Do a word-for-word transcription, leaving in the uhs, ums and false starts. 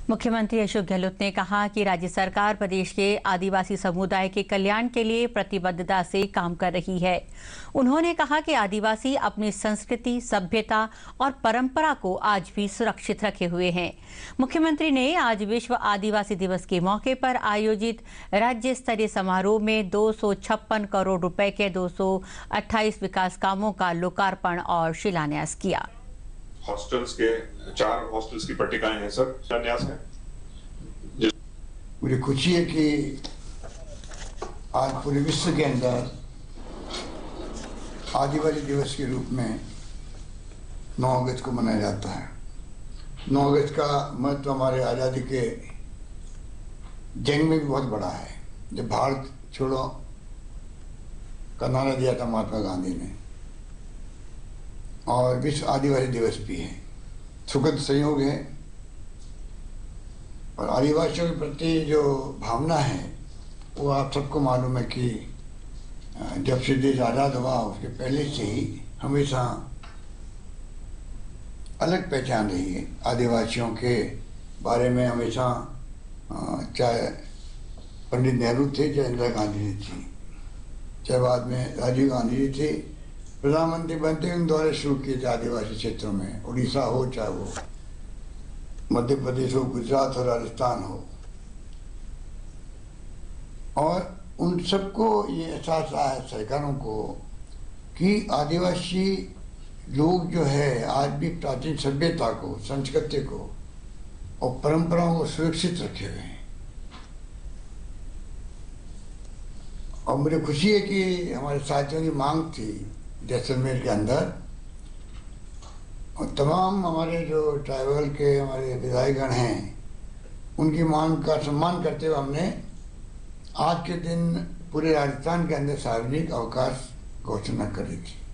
मुख्यमंत्री अशोक गहलोत ने कहा कि राज्य सरकार प्रदेश के आदिवासी समुदाय के कल्याण के लिए प्रतिबद्धता से काम कर रही है। उन्होंने कहा कि आदिवासी अपनी संस्कृति, सभ्यता और परंपरा को आज भी सुरक्षित रखे हुए हैं। मुख्यमंत्री ने आज विश्व आदिवासी दिवस के मौके पर आयोजित राज्य स्तरीय समारोह में दो सौ छप्पन करोड़ रुपए के दो सौ अट्ठाईस विकास कामों का लोकार्पण और शिलान्यास किया। हॉस्टल्स के चार हॉस्टल्स की पट्टिकाएं हैं सर, शिलान्यास है। मुझे खुशी है कि आज पूरे विश्व के अंदर आदिवासी दिवस के रूप में नौ अगस्त को मनाया जाता है। नौ अगस्त का महत्व हमारे आज़ादी के जंग में भी बहुत बड़ा है। जब भारत छोड़ो का नारा दिया था महात्मा गांधी ने, और विश्व आदिवासी दिवस भी है। सुखद संयोग है और आदिवासियों के प्रति जो भावना है वो आप सबको मालूम है कि जब से देश आज़ाद हुआ उसके पहले से ही हमेशा अलग पहचान रही है। आदिवासियों के बारे में हमेशा चाहे पंडित नेहरू थे, चाहे इंदिरा गांधी जी थी, चाहे बाद में राजीव गांधी जी थे, प्रधानमंत्री बनते उन द्वारा शुरू किए थे आदिवासी क्षेत्रों में। उड़ीसा हो, चाहे वो मध्य प्रदेश हो, गुजरात हो, राजस्थान हो, और उन सबको ये एहसास आया है सरकारों को कि आदिवासी लोग जो है आज भी प्राचीन सभ्यता को, संस्कृति को और परंपराओं को सुरक्षित रखे हुए हैं। और मुझे खुशी है कि हमारे साथियों की मांग थी जैसलमेर के अंदर, और तमाम हमारे जो ट्राइबल के हमारे विधायकगण हैं उनकी मांग का सम्मान करते हुए हमने आज के दिन पूरे राजस्थान के अंदर सार्वजनिक अवकाश घोषणा करी थी।